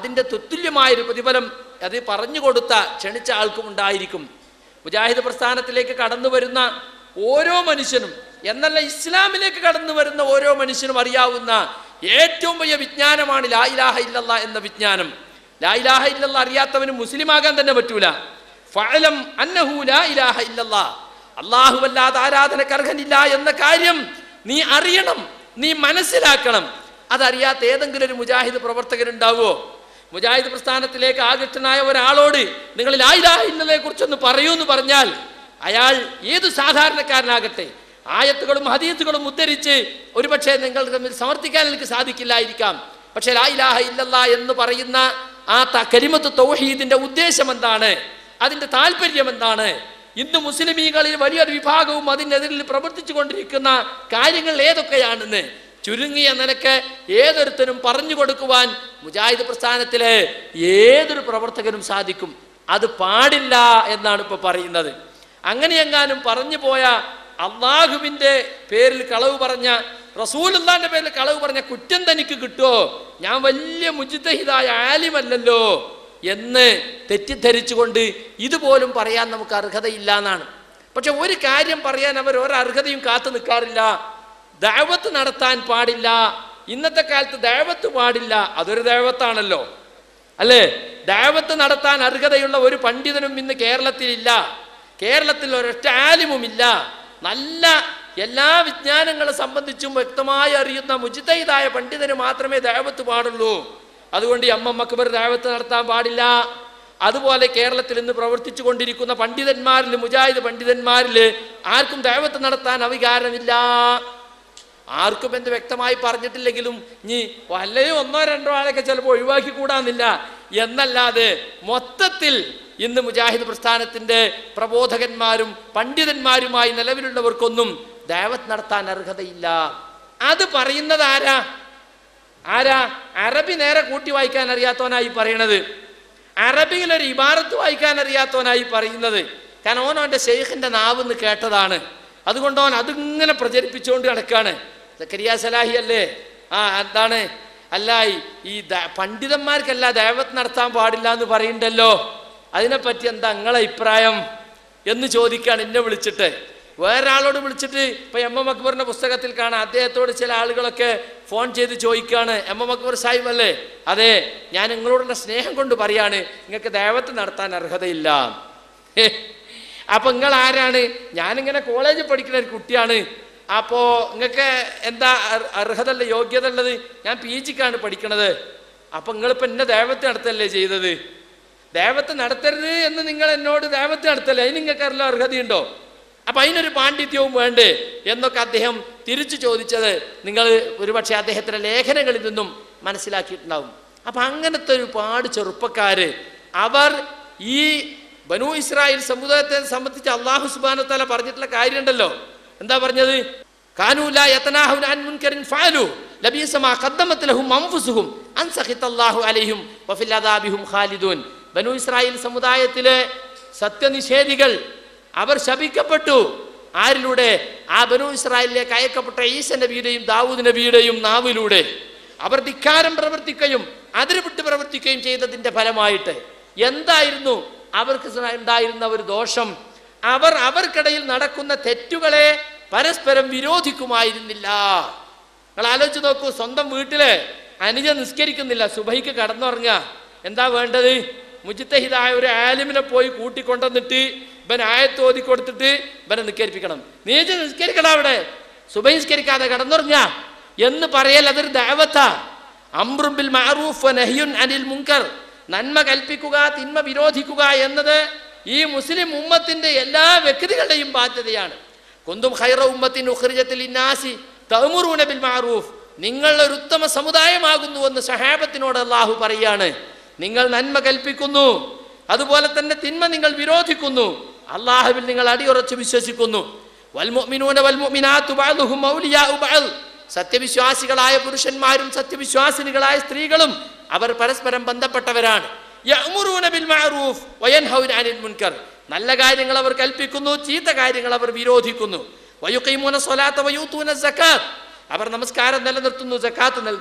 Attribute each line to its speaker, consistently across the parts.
Speaker 1: അതിൻ്റെ തുല്യമായൊരു പ്രതിഫലം അത് പറഞ്ഞു കൊടുത്ത ക്ഷണിച്ച ആൾക്കും ഉണ്ടായിരിക്കും. മുജാഹിദ് പ്രസ്ഥാനത്തിലേക്ക് കടന്നു വരുന്ന ഓരോ മനുഷ്യനും എന്നല്ല, ഇസ്ലാമിലേക്ക് കടന്നു വരുന്ന ഓരോ മനുഷ്യനും അറിയാവുന്ന ഏറ്റവും വലിയ വിജ്ഞാനമാണ് ലാ ഇലാഹ ഇല്ലല്ലാഹ് എന്ന വിജ്ഞാനം. ലാ ഇലാഹ ഇല്ലല്ലാഹ് അറിയാത്തവന് മുസ്ലിം ആകാൻ തന്നെ പറ്റൂല. ഫഅലം അന്നഹു ലാ ഇലാഹ ഇല്ലല്ലാഹ്, അല്ലാഹുവല്ലാതെ ആരാധനക്ക് അർഹനില്ല എന്ന കാര്യം നീ അറിയണം, നീ മനസ്സിലാക്കണം. അതറിയാത്ത ഏതെങ്കിലും ഒരു മുജാഹിദ് പ്രവർത്തകരുണ്ടാവുമോ? മുജാഹിദ് പ്രസ്ഥാനത്തിലേക്ക് ആകൃഷ്ടനായ ഒരാളോട് നിങ്ങൾ ലാ ഇലാഹ ഇല്ലല്ലാഹയെ കുറിച്ചൊന്ന് പറയൂ എന്ന് പറഞ്ഞാൽ അയാൾ ഏതു സാധാരണക്കാരനാകട്ടെ ആയത്തുകളും ഹദീസുകളും ഉദ്ധരിച്ച് ഒരുപക്ഷെ നിങ്ങൾ തമ്മിൽ സമർത്ഥിക്കാൻ എനിക്ക് സാധിക്കില്ലായിരിക്കാം. പക്ഷെ ലാ ഇലാഹ ഇല്ലല്ലാഹ് എന്ന് പറയുന്ന ആ കലിമത്ത് തൗഹീദിന്റെ ഉദ്ദേശം എന്താണ്, അതിന്റെ താല്പര്യം എന്താണ്, ഇന്ന് മുസ്ലിമീങ്ങളിൽ വലിയൊരു വിഭാഗവും അതിനെതിരിൽ പ്രവർത്തിച്ചു കൊണ്ടിരിക്കുന്ന കാര്യങ്ങൾ ഏതൊക്കെയാണെന്ന് ചുരുങ്ങിയ നിലക്ക് ഏതൊരുത്തരും പറഞ്ഞു കൊടുക്കുവാൻ മുജാഹിദ് പ്രസ്ഥാനത്തിലെ ഏതൊരു പ്രവർത്തകനും സാധിക്കും. അത് പാടില്ല എന്നാണ് ഇപ്പൊ പറയുന്നത്. അങ്ങനെയെങ്ങാനും പറഞ്ഞു പോയ, അള്ളാഹുവിന്റെ പേരിൽ കളവ് പറഞ്ഞ, റസൂലുള്ളാഹിന്റെ പേരിൽ കളവ് പറഞ്ഞ കുറ്റം തനിക്ക് കിട്ടുമോ? ഞാൻ വലിയ മുജ്തഹിദായ ആലിമല്ലല്ലോ എന്ന് തെറ്റിദ്ധരിച്ചുകൊണ്ട് ഇതുപോലും പറയാൻ നമുക്ക് അർഹതയില്ല എന്നാണ്. പക്ഷെ ഒരു കാര്യം പറയാൻ അവർ ഒരർഹതയും കാത്തു നിൽക്കാറില്ല. ദഅവത്ത് നടത്താൻ പാടില്ല. ഇന്നത്തെ കാലത്ത് ദഅവത്ത് പാടില്ല, അതൊരു ദഅവത്താണല്ലോ അല്ലേ? ദഅവത്ത് നടത്താൻ അർഹതയുള്ള ഒരു പണ്ഡിതനും ഇന്ന് കേരളത്തിലില്ല. കേരളത്തിൽ ഒരൊറ്റ ആലിമുമില്ല. നല്ല എല്ലാ വിജ്ഞാനങ്ങളെ സംബന്ധിച്ചും വ്യക്തമായി അറിയുന്ന മുജ്തഹിദായ പണ്ഡിതന് മാത്രമേ ദഅവത്ത് പാടുള്ളൂ. അതുകൊണ്ട് എം അക്ബർ ദഅവത്ത് നടത്താൻ പാടില്ല. അതുപോലെ കേരളത്തിൽ ഇന്ന് പ്രവർത്തിച്ചു കൊണ്ടിരിക്കുന്ന പണ്ഡിതന്മാരിൽ, മുജാഹിദ് പണ്ഡിതന്മാരിൽ ആർക്കും ദഅവത്ത് നടത്താൻ അധികാരമില്ല. ആർക്കും എന്ത് വ്യക്തമായി പറഞ്ഞിട്ടില്ലെങ്കിലും ഇനി വല്ലയും ഒന്നോ രണ്ടോ ആളൊക്കെ ചിലപ്പോൾ ഒഴിവാക്കി കൂടാന്നില്ല എന്നല്ലാതെ മൊത്തത്തിൽ ഇന്ന് മുജാഹിദ് പ്രസ്ഥാനത്തിന്റെ പ്രബോധകന്മാരും പണ്ഡിതന്മാരുമായി നിലവിലുള്ളവർക്കൊന്നും ദഅവത്ത് നടത്താൻ അർഹതയില്ല. അത് പറയുന്നത് ആരാ? അറബി നേരെ കൂട്ടി വായിക്കാൻ അറിയാത്തവനായി പറയണത്, അറബിയിൽ ഒരു ഇബാറത്ത് വായിക്കാൻ അറിയാത്തവനായി പറയുന്നത്. കാരണം ഓൻ അവൻ്റെ ഷെയ്ഖിന്റെ നാവെന്ന് കേട്ടതാണ്. അതുകൊണ്ട് അവൻ അതിങ്ങനെ പ്രചരിപ്പിച്ചുകൊണ്ട് കിടക്കാണ്. സക്കരിയ സലാഹി അല്ലേ? എന്താണ് അല്ല, ഈ പണ്ഡിതന്മാർക്കല്ല ദഅവത്ത് നടത്താൻ പാടില്ല എന്ന് പറയുന്നുണ്ടല്ലോ, അതിനെപ്പറ്റി എന്താ നിങ്ങളെ അഭിപ്രായം എന്ന് ചോദിക്കുകയാണ് എന്നെ വിളിച്ചിട്ട്. വേറൊരാളോട് വിളിച്ചിട്ട് ഇപ്പൊ എം അക്ബറിന്റെ പുസ്തകത്തിൽ കാണാം, അദ്ദേഹത്തോട് ചില ആളുകളൊക്കെ ഫോൺ ചെയ്ത് ചോദിക്കുകയാണ്, എം അക്ബർ സാഹിബ് അല്ലേ? അതെ, ഞാൻ നിങ്ങളോടുള്ള സ്നേഹം കൊണ്ട് പറയാണ്, നിങ്ങൾക്ക് ദഅവത്ത് നടത്താൻ അർഹതയില്ല. അപ്പൊ നിങ്ങൾ ആരാണ്? ഞാനിങ്ങനെ കോളേജിൽ പഠിക്കുന്ന ഒരു കുട്ടിയാണ്. അപ്പോ നിങ്ങൾക്ക് എന്താ അർഹത ഉള്ള യോഗ്യത ഉള്ളത്? ഞാൻ PGക്കാണ് പഠിക്കണത്. അപ്പൊ നിങ്ങളിപ്പോ എന്നെ ദഅവത്ത് നടത്തല്ലേ ചെയ്തത്? ദഅവത്ത് നടത്തരുത് എന്ന് നിങ്ങൾ എന്നോട് ദഅവത്ത് നടത്തല്ലേ, അതിന് നിങ്ങൾക്ക് അറിയാൻ അർഹതയുണ്ടോ? അപ്പൊ അതിനൊരു പാണ്ഡിത്യവും വേണ്ടേ എന്നൊക്കെ അദ്ദേഹം തിരിച്ചു ചോദിച്ചത് നിങ്ങൾ ഒരുപക്ഷെ അദ്ദേഹത്തിന്റെ ലേഖനങ്ങളിൽ നിന്നും മനസ്സിലാക്കിയിട്ടുണ്ടാവും. അപ്പൊ അങ്ങനത്തെ ഒരുപാട് ചെറുപ്പക്കാര് അവർ ഈ ബനൂ ഇസ്രായേൽ സമുദായത്തെ സംബന്ധിച്ച് അല്ലാഹു സുബ്ഹാനഹു വ തആല പറഞ്ഞിട്ടുള്ള കാര്യമുണ്ടല്ലോ. എന്താ പറഞ്ഞത്? കാനൂ ലാ യതനാഹുന അൻ മുൻകറിൻ ഫഅലു ലബീസ മാ ഖദ്ദമത് ലഹും അൻഫുസുഹും അൻ സഖിതല്ലാഹു അലൈഹിം വഫിൽ അദാബിഹും ഖാലിദൂൻ. ബനൂ ഇസ്രായേൽ സമുദായത്തിലെ സത്യനിഷേധികൾ അവർ ശപിക്കപ്പെട്ടു. ആരിലൂടെ? ആ ബനൂ ഇസ്രായേലിലേക്ക് അയക്കപ്പെട്ട ഈസ നബിയുടെയും ദാവൂദ് നബിയുടെയും നാവിലൂടെ. അവർ ധിക്കാരം പ്രവർത്തിക്കുകയും അതിര് വിട്ട് പ്രവർത്തിക്കുകയും ചെയ്തതിന്റെ ഫലമായിട്ട് എന്തായിരുന്നു അവർക്ക് ഉണ്ടായിരുന്ന ഒരു ദോഷം? അവർക്കിടയിൽ നടക്കുന്ന തെറ്റുകളെ പരസ്പരം വിരോധിക്കുമായിരുന്നില്ല. നിങ്ങൾ ആലോചിച്ച് നോക്കൂ, സ്വന്തം വീട്ടിലെ അനുജ നിസ്കരിക്കുന്നില്ല, സുബഹിക്ക് കടന്നുറങ്ങുക. എന്താ വേണ്ടത്? മുജ്തഹിദായ ഒരു ആലിമിനെ പോയി കൂട്ടിക്കൊണ്ടുവന്നിട്ട് ഇവൻ ആയത്ത് ഓതി കൊടുത്തിട്ട് ഇവനെ നിസ്കരിപ്പിക്കണം. നീജ നിസ്കരിക്കണം, അവിടെ സുബഹി നിസ്കരിക്കാതെ കടന്നുറങ്ങുക എന്ന് പറയൽ അതൊരു ദഅവത്താ. അംറും ബിൽ മഅറൂഫ് വ നഹ്യുൻ അനിൽ മുൻകർ, നന്മ കൽപ്പിക്കുക തിന്മ വിരോധിക്കുക എന്നത് ഈ മുസ്ലിം ഉമ്മത്തിന്റെ എല്ലാ വ്യക്തികളുടെയും ബാധ്യതയാണ്. കുന്തും ഖൈറ ഉമ്മത്തിൻ ഉഖ്രിജത്തിൽ ലിന്നാസി തഅ്മുറൂന ബിൽ മഅറൂഫ്, നിങ്ങൾ ഒരു ഉത്തമ സമുദായമാകുന്നു എന്ന് സഹാബത്തിനോട് അല്ലാഹു പറയാണ്. നിങ്ങൾ നന്മ കൽപ്പിക്കുന്നു, അതുപോലെ തന്നെ തിന്മ നിങ്ങൾ വിരോധിക്കുന്നു, അല്ലാഹുവിൽ നിങ്ങൾ അടിയുറച്ച് വിശ്വസിക്കുന്നു. വൽ മുഅ്മിനൂന വൽ മുഅ്മിനാത്തു ബഅ്ദുഹും ഔലിയാഉ ബഅദ്, സത്യവിശ്വാസികളായ പുരുഷന്മാരും സത്യവിശ്വാസിനികളായ സ്ത്രീകളും അവർ പരസ്പരം ബന്ധപ്പെട്ടവരാണ്. യഅ്മുറൂന ബിൽ മഅറൂഫ് വയൻഹൗന അനിൽ മുൻകർ, നല്ല കാര്യങ്ങൾ അവർ കൽപ്പിക്കുന്നു, ചീത്ത കാര്യങ്ങൾ അവർ വിരോധിക്കുന്നു. വയുഖീമൂന സ്വലാത്ത വയൂതൂന സകാത്ത്, അവർ നമസ്കാരം നിലനിർത്തുന്നു, സകാത്ത് നൽകുന്നു.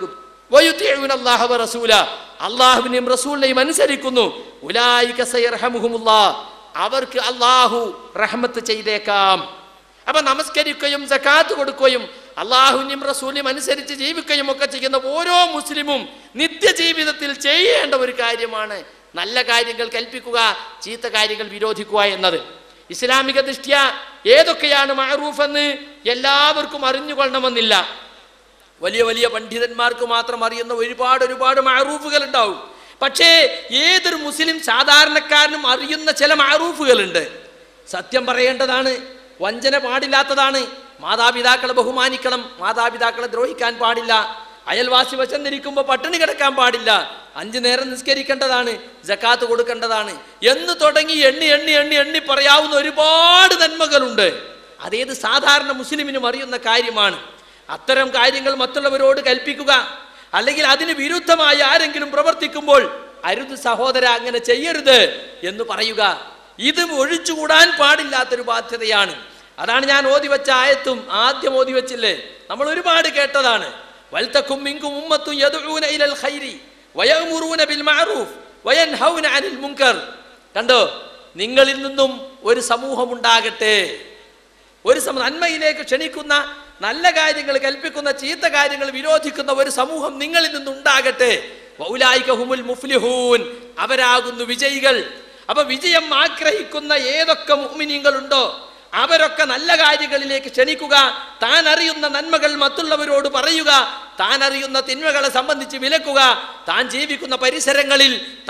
Speaker 1: വയുതിഊന അല്ലാഹ വറസൂല, അല്ലാഹുവിനെയും റസൂലിനെയും അനുസരിക്കുന്നു. ഉലൈക സയർഹമുഹുമുല്ലാഹ്, അവർക്ക് അല്ലാഹു റഹ്മത്ത് ചെയ്തേക്കാം. അപ്പൊ നമസ്കരിക്കുകയും സകാത്ത് കൊടുക്കുകയും അല്ലാഹുവിനെയും റസൂലിനെയും അനുസരിച്ച് ജീവിക്കുകയും ഒക്കെ ചെയ്യുന്ന ഓരോ മുസ്ലിമും നിത്യജീവിതത്തിൽ ചെയ്യേണ്ട ഒരു കാര്യമാണ് നല്ല കാര്യങ്ങൾ കൽപ്പിക്കുക, ചീത്ത കാര്യങ്ങൾ വിരോധിക്കുക എന്നത്. ഇസ്ലാമിക ദൃഷ്ട്യാ ഏതൊക്കെയാണ് മഅറൂഫ് എന്ന് എല്ലാവർക്കും അറിഞ്ഞുകൊള്ളണമെന്നില്ല. വലിയ വലിയ പണ്ഡിതന്മാർക്ക് മാത്രം അറിയുന്ന ഒരുപാട് മഅറൂഫുകൾ ഉണ്ടാവും. പക്ഷേ ഏതൊരു മുസ്ലിം സാധാരണക്കാരനും അറിയുന്ന ചില മഅറൂഫുകളുണ്ട്. സത്യം പറയേണ്ടതാണ്, വഞ്ചന പാടില്ലാത്തതാണ്, മാതാപിതാക്കളെ ബഹുമാനിക്കണം, മാതാപിതാക്കളെ ദ്രോഹിക്കാൻ പാടില്ല, അയൽവാസി വശന്നിരിക്കുമ്പോൾ പട്ടിണി കിടക്കാൻ പാടില്ല, 5 നേരം നിസ്കരിക്കേണ്ടതാണ്, സകാത്ത് കൊടുക്കേണ്ടതാണ് എന്ന് തുടങ്ങി എണ്ണി എണ്ണി എണ്ണി എണ്ണി പറയാവുന്ന ഒരുപാട് നന്മകളുണ്ട്. അതേത് സാധാരണ മുസ്ലിമിനും അറിയുന്ന കാര്യമാണ്. അത്തരം കാര്യങ്ങൾ മറ്റുള്ളവരോട് കൽപ്പിക്കുക, അല്ലെങ്കിൽ അതിന് വിരുദ്ധമായി ആരെങ്കിലും പ്രവർത്തിക്കുമ്പോൾ അരുത് സഹോദര, അങ്ങനെ ചെയ്യരുത് എന്ന് പറയുക, ഇത് ഒഴിച്ചുകൂടാൻ പാടില്ലാത്തൊരു ബാധ്യതയാണ്. അതാണ് ഞാൻ ഓതി വെച്ച ആയത്തും ആദ്യം ഓതി വെച്ചില്ലേ, നമ്മൾ ഒരുപാട് കേട്ടതാണ്. വൽതകും മിൻകും ഉമ്മത്തുൻ യദ്ഊന ഇലൽ ഖൈരി വയഅ്മുറൂന ബിൽ മഅറൂഫ് വയൻഹൗന അനിൽ മുൻകർ. കണ്ടോ, നിങ്ങളിൽ നിന്നും ഒരു സമൂഹം ഉണ്ടാകട്ടെ, ഒരു നന്മയിലേക്ക് ക്ഷണിക്കുന്ന, നല്ല കാര്യങ്ങൾ കൽപ്പിക്കുന്ന, ചീത്ത കാര്യങ്ങൾ വിരോധിക്കുന്ന ഒരു സമൂഹം നിങ്ങളിൽ നിന്നുണ്ടാകട്ടെ. വൗലായിക ഹുമുൽ മുഫ്ലിഹൂൻ, അവരാകുന്നു വിജയികൾ. അപ്പൊ വിജയം ആഗ്രഹിക്കുന്ന ഏതൊക്കെ മുഅ്മിനീങ്ങളുണ്ടോ അവരൊക്കെ നല്ല കാര്യങ്ങളിലേക്ക് ക്ഷണിക്കുക, താൻ അറിയുന്ന നന്മകൾ മറ്റുള്ളവരോട് പറയുക, താൻ അറിയുന്ന തിന്മകളെ സംബന്ധിച്ച് വിലക്കുക, താൻ ജീവിക്കുന്ന പരിസരങ്ങളിൽ,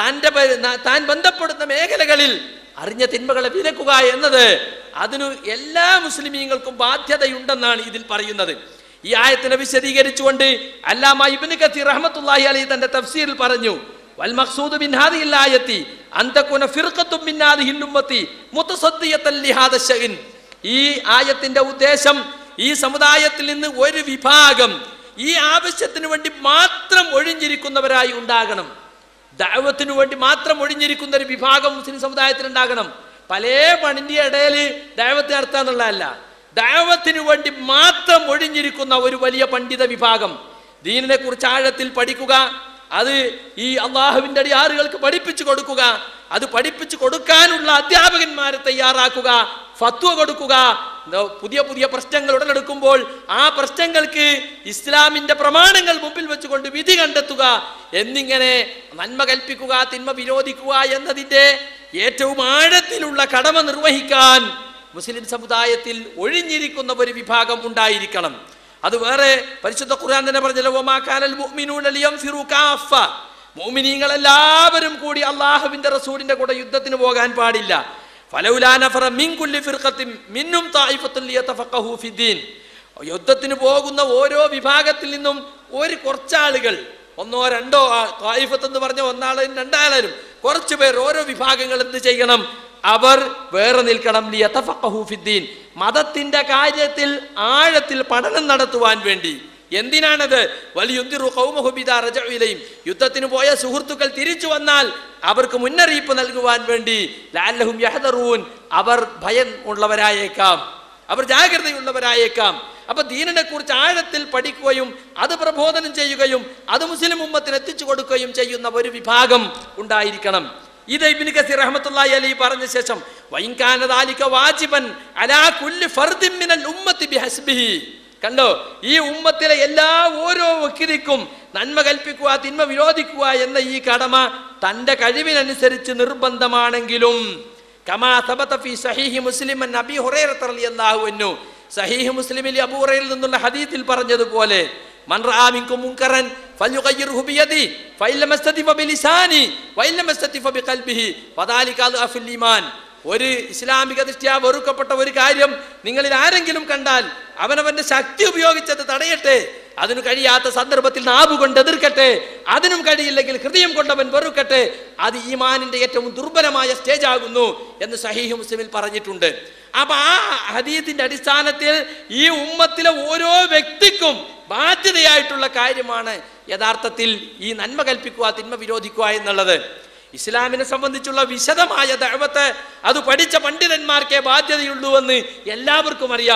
Speaker 1: താൻ ബന്ധപ്പെടുന്ന മേഖലകളിൽ അറിഞ്ഞ തിന്മകളെ വിലക്കുക എന്നത് അതിന് എല്ലാ മുസ്ലിമീങ്ങൾക്കും ബാധ്യതയുണ്ടെന്നാണ് ഇതിൽ പറയുന്നത്. ഈ ആയത്തിനെ വിശദീകരിച്ചുകൊണ്ട് അല്ലാമ ഇബ്നു കസീർ റഹ്മത്തുള്ളാഹി അലൈഹി തന്റെ തഫ്സീറിൽ പറഞ്ഞു, വൽ മഖ്സൂദു മിൻ ഹാദിഹിൽ ആയത്തി അൻ തകുന ഫിർഖത്തുൻ മിൻ ഹാദിഹിൽ ഉമ്മത്തി മുതസദ്ദിയതൻ ലിഹാദ ശഅൻ. ഈ ആയത്തിന്റെ ഉദ്ദേശം ഈ സമുദായത്തിൽ നിന്ന് ഒരു വിഭാഗം ഈ ആവശ്യത്തിന് വേണ്ടി മാത്രം ഒഴിഞ്ഞിരിക്കുന്നവരായി ഉണ്ടാകണം. ദഅവത്തിന് വേണ്ടി മാത്രം ഒഴിഞ്ഞിരിക്കുന്ന ഒരു വിഭാഗം മുസ്ലിം സമുദായത്തിൽ ഉണ്ടാകണം. പല പണിന്റെ ഇടയിൽ ദഅവത്ത് നടത്താന്നുള്ളതല്ല, ദഅവത്തിന് വേണ്ടി മാത്രം ഒഴിഞ്ഞിരിക്കുന്ന ഒരു വലിയ പണ്ഡിത വിഭാഗം, ദീനിനെ കുറിച്ച് ആഴത്തിൽ പഠിക്കുക, അത് ഈ അള്ളാഹുവിന്റെ അടിയാറുകൾക്ക് പഠിപ്പിച്ചു കൊടുക്കുക, അത് പഠിപ്പിച്ചു കൊടുക്കാനുള്ള അധ്യാപകന്മാരെ തയ്യാറാക്കുക, ഫത്വ കൊടുക്കുക, പുതിയ പുതിയ പ്രശ്നങ്ങൾ ഉടലെടുക്കുമ്പോൾ ആ പ്രശ്നങ്ങൾക്ക് ഇസ്ലാമിന്റെ പ്രമാണങ്ങൾ മുമ്പിൽ വെച്ചുകൊണ്ട് വിധി കണ്ടെത്തുക എന്നിങ്ങനെ നന്മ കൽപ്പിക്കുക, തിന്മ വിരോധിക്കുക എന്നതിന്റെ ഏറ്റവും ആഴത്തിലുള്ള കടമ നിർവഹിക്കാൻ മുസ്ലിം സമുദായത്തിൽ ഒഴിഞ്ഞിരിക്കുന്ന ഒരു വിഭാഗം ഉണ്ടായിരിക്കണം. അത് വേറെ പരിശുദ്ധ ഖുർആൻ തന്നെ പറഞ്ഞല്ലോ, വമാ കാനൽ മുഅ്മിനൂന ലിയൻഫിറു കാഫ, മുഅ്മിനീങ്ങൾ എല്ലാവരും കൂടി അല്ലാഹുവിന്റെ റസൂലിന്റെ കൂടെ യുദ്ധത്തിന് പോകാൻ പാടില്ല. ഫലൗലാ നഫറ മിൻ കുല്ലി ഫിർഖത്തിൻ മിൻഹും തായിഫത്തുൻ ലിയതഫഖഹു ഫിദ്ദീൻ, യുദ്ധത്തിന് പോകുന്ന ഓരോ വിഭാഗത്തിൽ നിന്നും ഒരു കുറച്ചാളുകൾ, 1-2 തായിഫത്ത് എന്ന് പറഞ്ഞ 1 2 കുറച്ചു പേർ, ഓരോ വിഭാഗങ്ങൾ എന്ത് ചെയ്യണം, അവർ വേറെ നിൽക്കണം. ലിയതഫഖഹു ഫിദ്ദീൻ, മതത്തിന്റെ കാര്യത്തിൽ ആഴത്തിൽ പഠനം നടത്തുവാൻ വേണ്ടി. എന്തിനാണത്? വലിയുന്ദിറു ഖൗമഹു ബിദാ റജഉ ഇലൈഹിം, യുദ്ധത്തിന് പോയ സുഹൃത്തുക്കൾ തിരിച്ചു വന്നാൽ അവർക്ക് മുന്നറിയിപ്പ് നൽകുവാൻ വേണ്ടി. ലഅല്ലഹും യഹ്ദറൂൻ, അവർ ഭയം ഉള്ളവരായേക്കാം, അവർ ജാഗ്രതയുള്ളവരായേക്കാം. അപ്പൊ ദീനിനെ കുറിച്ച് ആഴത്തിൽ പഠിക്കുകയും അത് പ്രബോധനം ചെയ്യുകയും അത് മുസ്ലിം ഉമ്മത്തിന് എത്തിച്ചു കൊടുക്കുകയും ചെയ്യുന്ന ഒരു വിഭാഗം ഉണ്ടായിരിക്കണം. ഇത് ഇബ്നു കസീർ റഹ്മത്തുള്ളാഹി അലൈഹി പറഞ്ഞ ശേഷം വഇൻ കാന ദാലിക വാജിബൻ അലാ കുല്ലി ഫർദിൻ മിനൽ ഉമ്മത്തി ബിഹസ്ബിഹി, കണ്ടോ, ഈ ഉമ്മത്തിലെ ഓരോ വ്യക്തിക്കും നന്മ കൽപ്പിക്കുക, തിന്മ വിരോധിക്കുക എന്ന ഈ കടമ തന്റെ കഴിവിനനുസരിച്ച് നിർബന്ധമാണെങ്കിലും, കമാ സബത ഫീ സഹീഹി മുസ്ലിം അൻ അബീ ഹുറൈറ റളിയല്ലാഹു അൻഹു, സഹീഹ് മുസ്ലിമിൽ അബൂ ഹുറൈറയിൽ നിന്നുള്ള ഹദീസിൽ പറഞ്ഞതുപോലെ, മൻ റആ മിൻകും മുൻകറൻ ഫൽയുഗയ്യിർഹു ബിയദിഹി ഫഇൻ ലം യസ്തതി ഫബിലിസാനി വഇൻ ലം യസ്തതി ഫബിഖൽബിഹി വദാലിക അദ്അഫുൽ ഈമാൻ. ഒരു ഇസ്ലാമിക ദൃഷ്ട്യാ വെറുക്കപ്പെട്ട ഒരു കാര്യം നിങ്ങളിൽ ആരെങ്കിലും കണ്ടാൽ അവനവന്റെ ശക്തി ഉപയോഗിച്ചത് തടയട്ടെ, അതിനു കഴിയാത്ത സന്ദർഭത്തിൽ നാവുകൊണ്ട് എതിർക്കട്ടെ, അതിനും കഴിയില്ലെങ്കിൽ ഹൃദയം കൊണ്ടവൻ വെറുക്കട്ടെ, അത് ഈമാനിന്റെ ഏറ്റവും ദുർബലമായ സ്റ്റേജ് ആകുന്നു എന്ന് സഹീഹ് മുസ്ലിമിൽ പറഞ്ഞിട്ടുണ്ട്. അപ്പൊ ആ ഹദീസിന്റെ അടിസ്ഥാനത്തിൽ ഈ ഉമ്മത്തിലെ ഓരോ വ്യക്തിക്കും ബാധ്യതയായിട്ടുള്ള കാര്യമാണ് യഥാർത്ഥത്തിൽ ഈ നന്മ കൽപ്പിക്കുക, തിന്മ വിരോധിക്കുക എന്നുള്ളത്. ഇസ്ലാമിനെ സംബന്ധിച്ചുള്ള വിശദമായ ദഅവത്ത് അത് പഠിച്ച പണ്ഡിതന്മാർക്കേ ബാധ്യതയുള്ളൂ എന്ന് എല്ലാവർക്കും അറിയാം.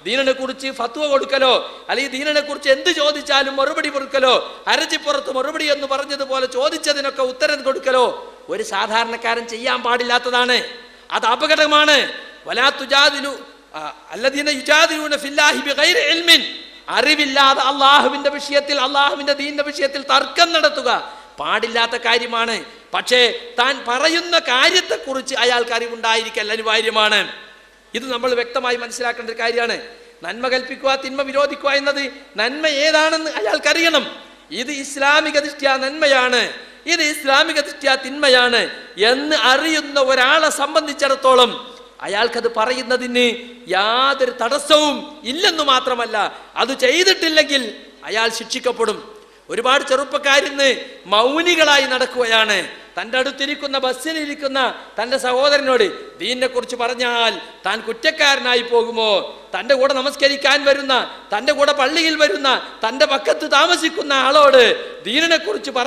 Speaker 1: ദീനിനെ കുറിച്ച് ഫത്വ കൊടുക്കലോ അല്ലെങ്കിൽ ദീനിനെ കുറിച്ച് എന്ത് ചോദിച്ചാലും മറുപടി കൊടുക്കലോ, അരച്ചിപ്പുറത്ത് മറുപടി എന്ന് പറഞ്ഞതുപോലെ ചോദിച്ചതിനൊക്കെ ഉത്തരം കൊടുക്കലോ ഒരു സാധാരണക്കാരൻ ചെയ്യാൻ പാടില്ലാത്തതാണ്. അത് അപകടമാണ്. വലാ തുജാദിലു അല്ലദീന യുജാദിലൂന ഫില്ലാഹി ബിഗൈരി ഇൽമിൻ, അറിവില്ലാതെ അള്ളാഹുവിന്റെ വിഷയത്തിൽ, അള്ളാഹുവിന്റെ ദീനിന്റെ വിഷയത്തിൽ തർക്കം നടത്തുക പാടില്ലാത്ത കാര്യമാണ്. പക്ഷേ താൻ പറയുന്ന കാര്യത്തെക്കുറിച്ച് അയാൾക്ക് അറിവുണ്ടായിരിക്കൽ അനിവാര്യമാണ്. ഇത് നമ്മൾ വ്യക്തമായി മനസ്സിലാക്കേണ്ട ഒരു കാര്യമാണ്. നന്മ കൽപ്പിക്കുക, തിന്മ വിരോധിക്കുക എന്നത് നന്മ ഏതാണെന്ന് അയാൾക്കറിയണം. ഇത് ഇസ്ലാമിക ദൃഷ്ട്യാ നന്മയാണ്, ഇത് ഇസ്ലാമിക ദൃഷ്ട്യാ തിന്മയാണ് എന്ന് അറിയുന്ന ഒരാളെ സംബന്ധിച്ചിടത്തോളം അയാൾക്കത് പറയുന്നതിന് യാതൊരു തടസ്സവും ഇല്ലെന്ന് മാത്രമല്ല, അത് ചെയ്തിട്ടില്ലെങ്കിൽ അയാൾ ശിക്ഷിക്കപ്പെടും. ഒരുപാട് ചെറുപ്പക്കാരിന്ന് മൗനികളായി നടക്കുകയാണ്. തൻ്റെ അടുത്തിരിക്കുന്ന ബസ്സിലിരിക്കുന്ന തൻ്റെ സഹോദരനോട് ദീനിനെ കുറിച്ച് പറഞ്ഞാൽ താൻ കുറ്റക്കാരനായി പോകുമോ, തൻ്റെ കൂടെ നമസ്കരിക്കാൻ വരുന്ന, തൻ്റെ കൂടെ പള്ളിയിൽ വരുന്ന, തൻ്റെ പക്കത്ത് താമസിക്കുന്ന ആളോട് ദീനിനെ കുറിച്ച്